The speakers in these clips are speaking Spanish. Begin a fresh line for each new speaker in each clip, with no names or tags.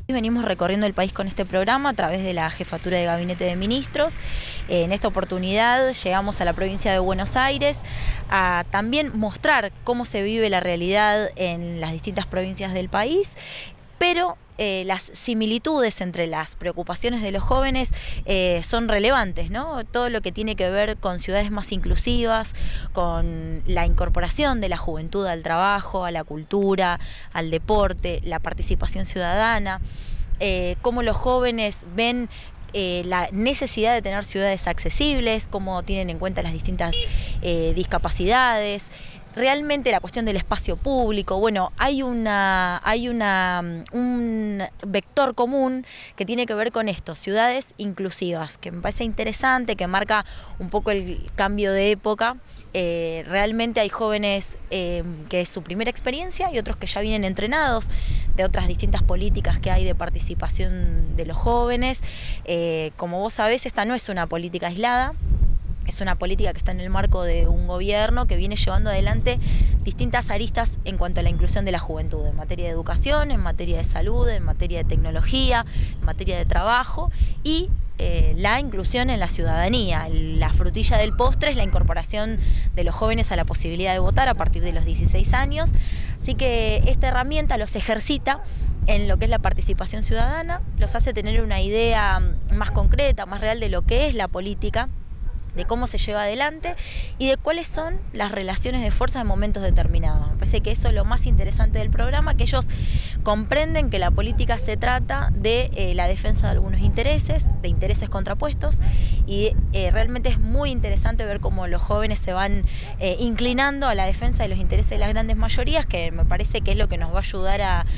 Venimos recorriendo el país con este programa a través de la Jefatura de Gabinete de Ministros. En esta oportunidad llegamos a la provincia de Buenos Aires a también mostrar cómo se vive la realidad en las distintas provincias del país, pero las similitudes entre las preocupaciones de los jóvenes son relevantes, ¿no? Todo lo que tiene que ver con ciudades más inclusivas, con la incorporación de la juventud al trabajo, a la cultura, al deporte, la participación ciudadana, cómo los jóvenes ven la necesidad de tener ciudades accesibles, cómo tienen en cuenta las distintas discapacidades. Realmente la cuestión del espacio público, bueno, hay un vector común que tiene que ver con esto, ciudades inclusivas, que me parece interesante, que marca un poco el cambio de época. Realmente hay jóvenes que es su primera experiencia y otros que ya vienen entrenados de otras distintas políticas que hay de participación de los jóvenes. Como vos sabés, esta no es una política aislada. Es una política que está en el marco de un gobierno que viene llevando adelante distintas aristas en cuanto a la inclusión de la juventud, en materia de educación, en materia de salud, en materia de tecnología, en materia de trabajo y la inclusión en la ciudadanía. La frutilla del postre es la incorporación de los jóvenes a la posibilidad de votar a partir de los 16 años. Así que esta herramienta los ejercita en lo que es la participación ciudadana, los hace tener una idea más concreta, más real de lo que es la política, de cómo se lleva adelante y de cuáles son las relaciones de fuerza en momentos determinados. Me parece que eso es lo más interesante del programa, que ellos comprenden que la política se trata de la defensa de algunos intereses, de intereses contrapuestos, y realmente es muy interesante ver cómo los jóvenes se van inclinando a la defensa de los intereses de las grandes mayorías, que me parece que es lo que nos va a ayudar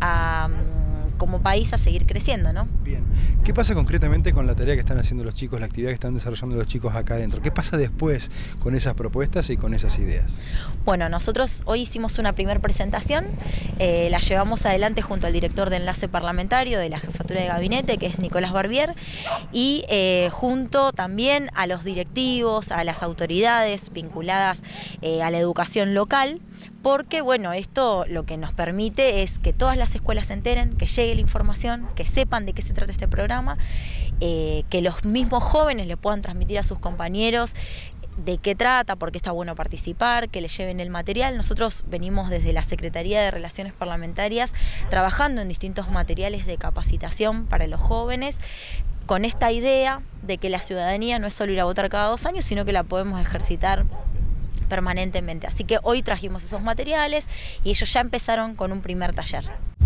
como país a seguir creciendo, ¿no?
Bien. ¿Qué pasa concretamente con la tarea que están haciendo los chicos, la actividad que están desarrollando los chicos acá adentro? ¿Qué pasa después con esas propuestas y con esas ideas?
Bueno, nosotros hoy hicimos una primera presentación, la llevamos adelante junto al director de enlace parlamentario de la Jefatura de Gabinete, que es Nicolás Barbier, y junto también a los directivos, a las autoridades vinculadas a la educación local, porque bueno, esto lo que nos permite es que todas las escuelas se enteren, que llegue la información, que sepan de qué se trata este programa, que los mismos jóvenes le puedan transmitir a sus compañeros de qué trata, por qué está bueno participar, que le lleven el material. Nosotros venimos desde la Secretaría de Relaciones Parlamentarias trabajando en distintos materiales de capacitación para los jóvenes, con esta idea de que la ciudadanía no es solo ir a votar cada 2 años, sino que la podemos ejercitar permanentemente. Así que hoy trajimos esos materiales y ellos ya empezaron con un primer taller.